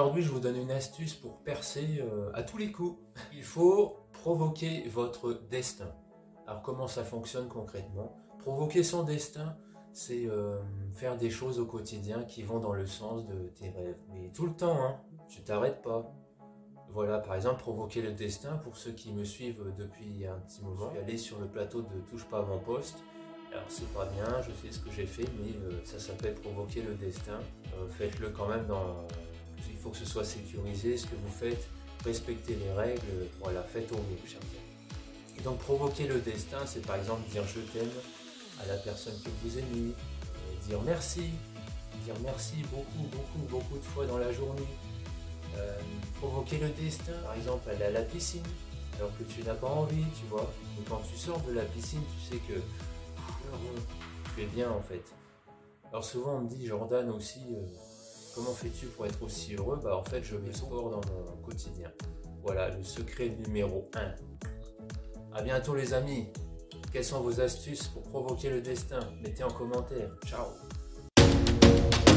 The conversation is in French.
Aujourd'hui, je vous donne une astuce pour percer à tous les coups. Il faut provoquer votre destin. Alors comment ça fonctionne concrètement? Provoquer son destin, c'est faire des choses au quotidien qui vont dans le sens de tes rêves. Mais tout le temps, hein, tu t'arrêtes pas. Voilà, par exemple, provoquer le destin, pour ceux qui me suivent depuis un petit moment, je suis allé sur le plateau de Touche pas à mon poste. Alors c'est pas bien, je sais ce que j'ai fait, mais ça s'appelle provoquer le destin. Faites-le quand même il faut que ce soit sécurisé, ce que vous faites, respectez les règles, voilà, faites au mieux, chers amis. Et donc provoquer le destin, c'est par exemple dire je t'aime à la personne que vous aimez, dire merci beaucoup de fois dans la journée. Provoquer le destin, par exemple aller à la piscine, alors que tu n'as pas envie, tu vois. Et quand tu sors de la piscine, tu sais que tu es bien en fait. Alors souvent on me dit, Jordan aussi, comment fais-tu pour être aussi heureux? Bah en fait je mets le sport dans mon quotidien. Voilà le secret numéro 1. A bientôt les amis. Quelles sont vos astuces pour provoquer le destin? Mettez en commentaire. Ciao.